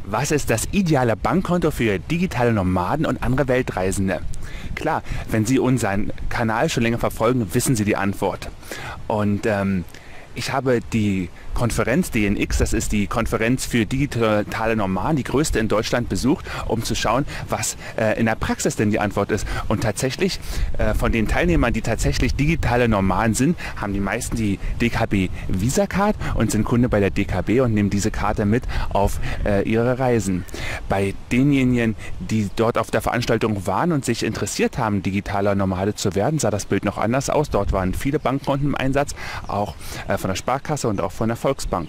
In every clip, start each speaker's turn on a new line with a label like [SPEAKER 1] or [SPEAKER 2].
[SPEAKER 1] Was ist das ideale Bankkonto für digitale Nomaden und andere Weltreisende? Klar, wenn Sie unseren Kanal schon länger verfolgen, wissen Sie die Antwort. Und ich habe die Konferenz DNX, das ist die Konferenz für digitale Nomaden, die größte in Deutschland, besucht, um zu schauen, was in der Praxis denn die Antwort ist. Und tatsächlich, von den Teilnehmern, die tatsächlich digitale Nomaden sind, haben die meisten die DKB Visa Card und sind Kunde bei der DKB und nehmen diese Karte mit auf ihre Reisen. Bei denjenigen, die dort auf der Veranstaltung waren und sich interessiert haben, digitaler Nomade zu werden, sah das Bild noch anders aus. Dort waren viele Bankkonten im Einsatz, auch von der Sparkasse und auch von der Volksbank.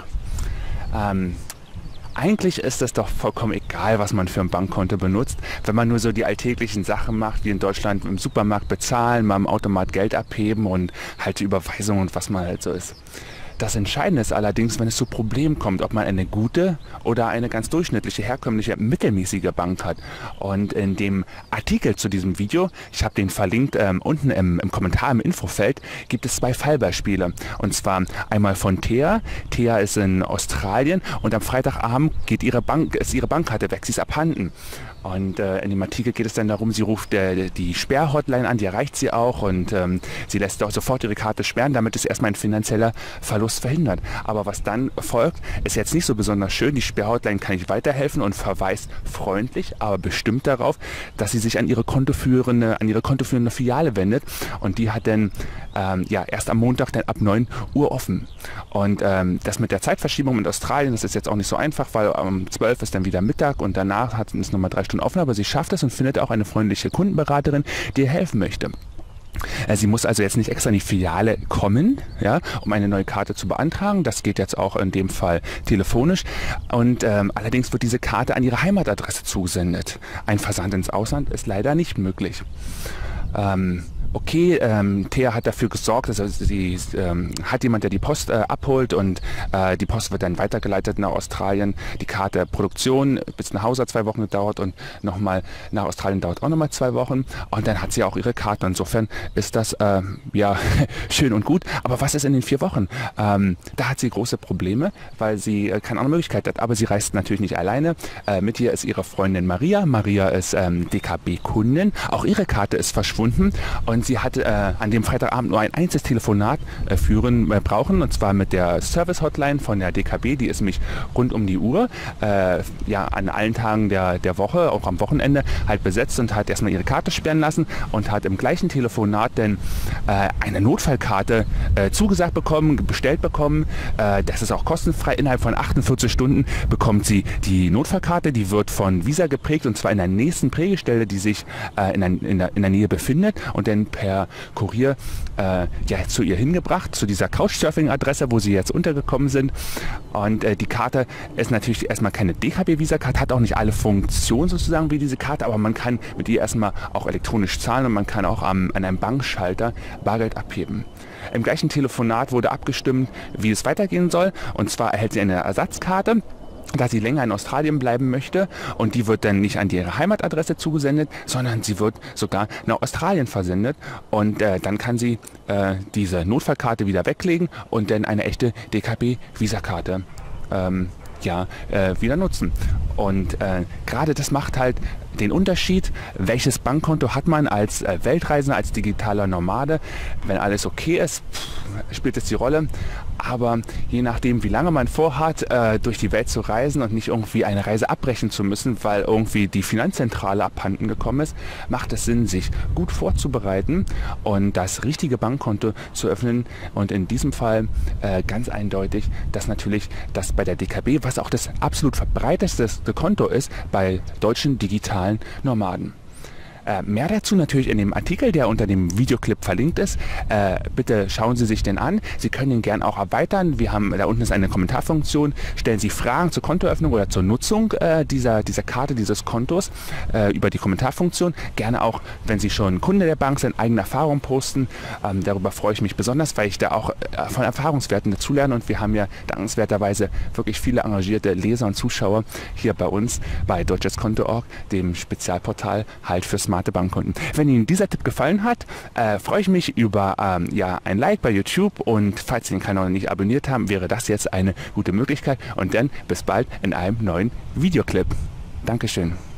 [SPEAKER 1] Eigentlich ist es doch vollkommen egal, was man für ein Bankkonto benutzt, wenn man nur so die alltäglichen Sachen macht, wie in Deutschland im Supermarkt bezahlen, mal im Automat Geld abheben und halt die Überweisung und was man halt so ist. Das Entscheidende ist allerdings, wenn es zu Problemen kommt, ob man eine gute oder eine ganz durchschnittliche, herkömmliche, mittelmäßige Bank hat. Und in dem Artikel zu diesem Video, ich habe den verlinkt unten im Kommentar im Infofeld, gibt es 2 Fallbeispiele. Und zwar einmal von Thea. Thea ist in Australien und am Freitagabend ist ihre Bankkarte weg, sie ist abhanden. Und in dem Artikel geht es dann darum, sie ruft die Sperrhotline an, die erreicht sie auch und sie lässt auch sofort ihre Karte sperren, damit ist erstmal ein finanzieller Verlust verhindert. Aber was dann folgt, ist jetzt nicht so besonders schön. Die Sperrhotline kann nicht weiterhelfen und verweist freundlich, aber bestimmt darauf, dass sie sich an ihre kontoführende Filiale wendet. Und die hat dann erst am Montag dann ab 9 Uhr offen. Und das mit der Zeitverschiebung in Australien, das ist jetzt auch nicht so einfach, weil um 12 ist dann wieder Mittag und danach hat es nochmal 3 Stunden offen, aber sie schafft es und findet auch eine freundliche Kundenberaterin, die ihr helfen möchte. Sie muss also jetzt nicht extra in die Filiale kommen, ja, um eine neue Karte zu beantragen. Das geht jetzt auch in dem Fall telefonisch. Und allerdings wird diese Karte an ihre Heimatadresse zugesendet. Ein Versand ins Ausland ist leider nicht möglich. Thea hat dafür gesorgt, dass sie hat jemand, der die Post abholt und die Post wird dann weitergeleitet nach Australien. Die Karte Produktion bis nach Hause 2 Wochen gedauert und nochmal nach Australien dauert auch nochmal 2 Wochen und dann hat sie auch ihre Karte. Insofern ist das schön und gut. Aber was ist in den 4 Wochen? Da hat sie große Probleme, weil sie keine andere Möglichkeit hat. Aber sie reist natürlich nicht alleine. Mit ihr ist ihre Freundin Maria. Maria ist DKB-Kundin. Auch ihre Karte ist verschwunden und sie hat an dem Freitagabend nur ein einziges Telefonat brauchen, und zwar mit der Service-Hotline von der DKB, die ist nämlich rund um die Uhr, an allen Tagen der Woche, auch am Wochenende, halt besetzt und hat erstmal ihre Karte sperren lassen und hat im gleichen Telefonat dann eine Notfallkarte zugesagt bekommen, bestellt bekommen. Das ist auch kostenfrei. Innerhalb von 48 Stunden bekommt sie die Notfallkarte, die wird von Visa geprägt und zwar in der nächsten Prägestelle, die sich in der Nähe befindet und dann per Kurier zu ihr hingebracht, zu dieser Couchsurfing-Adresse, wo sie jetzt untergekommen sind. Und die Karte ist natürlich erstmal keine DKB-Visa-Karte, hat auch nicht alle Funktionen sozusagen wie diese Karte, aber man kann mit ihr erstmal auch elektronisch zahlen und man kann auch an einem Bankschalter Bargeld abheben. Im gleichen Telefonat wurde abgestimmt, wie es weitergehen soll, und zwar erhält sie eine Ersatzkarte, da sie länger in Australien bleiben möchte, und die wird dann nicht an ihre Heimatadresse zugesendet, sondern sie wird sogar nach Australien versendet und dann kann sie diese Notfallkarte wieder weglegen und dann eine echte DKB-Visa-Karte wieder nutzen. Und gerade das macht halt den Unterschied, welches Bankkonto hat man als Weltreisender, als digitaler Nomade. Wenn alles okay ist, spielt es die Rolle. Aber je nachdem, wie lange man vorhat, durch die Welt zu reisen und nicht irgendwie eine Reise abbrechen zu müssen, weil irgendwie die Finanzzentrale abhanden gekommen ist, macht es Sinn, sich gut vorzubereiten und das richtige Bankkonto zu öffnen. Und in diesem Fall ganz eindeutig, dass natürlich das bei der DKB, was auch das absolut verbreitetste Konto ist, bei deutschen digitalen Nomaden. Mehr dazu natürlich in dem Artikel, der unter dem Videoclip verlinkt ist. Bitte schauen Sie sich den an. Sie können ihn gern auch erweitern. Da unten ist eine Kommentarfunktion. Stellen Sie Fragen zur Kontoöffnung oder zur Nutzung dieser Karte, dieses Kontos über die Kommentarfunktion. Gerne auch, wenn Sie schon Kunde der Bank sind, eigene Erfahrungen posten. Darüber freue ich mich besonders, weil ich da auch von Erfahrungswerten dazulerne, und wir haben ja dankenswerterweise wirklich viele engagierte Leser und Zuschauer hier bei uns bei deutscheskonto.org, dem Spezialportal halt für Smart smarte Bankkunden. Wenn Ihnen dieser Tipp gefallen hat, freue ich mich über ein Like bei YouTube, und falls Sie den Kanal noch nicht abonniert haben, wäre das jetzt eine gute Möglichkeit, und dann bis bald in einem neuen Videoclip. Dankeschön.